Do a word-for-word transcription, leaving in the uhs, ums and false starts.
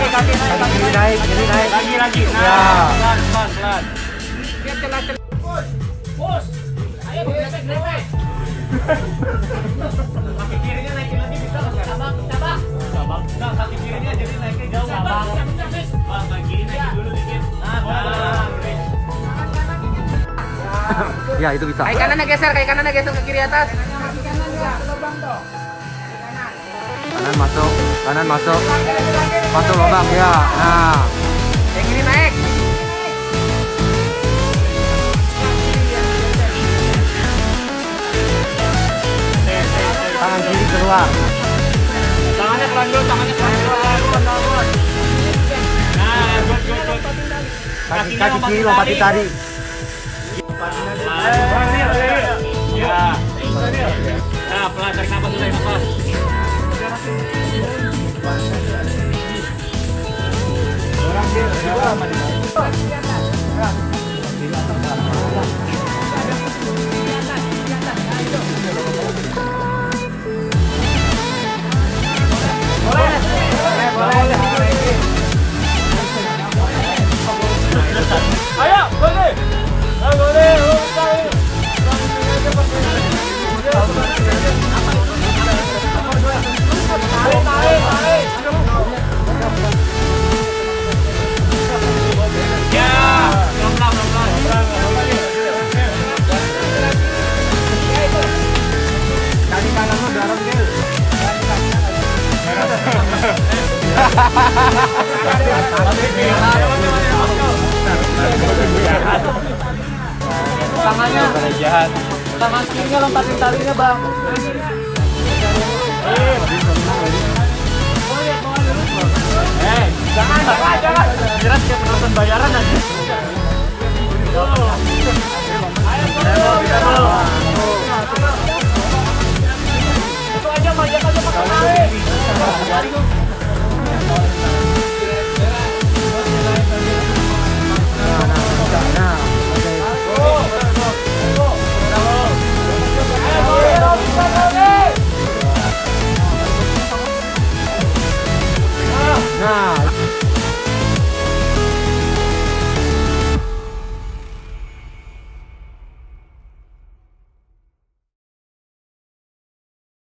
kaki kaki naik, kaki Kiri naik, kiri naik. lagi lagi. Nah, Ya. pelan pelan pelan. Lihat celah-celah. Bos, ayo grepe-grepe. Kaki kirinya naikin lagi bisa nggak? Cabang, cabang. Cabang. Enggak, kaki kirinya jadi naiknya jauh. Cabang, cabang, cabang. Bang, kaki kiri naikin dulu dikit. Nah, nah, kiri. Ya, itu bisa. Kaki kanannya geser, kaki kanannya geser ke kiri atas. Kanan masuk, kanan masuk. Masuk lubang ya. Nah, Yang kiri naik. tangan kiri keluar. Tangannya pelan dulu, tangannya pelan dulu. Pelan, pelan, pelan. Nah, good, good, good. Kaki kaki kiri lompatin tadi. Ya. Nah, pelan, tarik nafas dulu, nafas. Ayo, boleh. Ayo, boleh. Tarik, tarik, tarik. Ya, pelan-pelan, pelan-pelan. Kaki kanan lu dorong Gil. Tangannya jahat. Tangan kirinya lompatin talinya, Bang. Eh, jangan, jangan, jangan. Kira kayak penonton bayaran aja.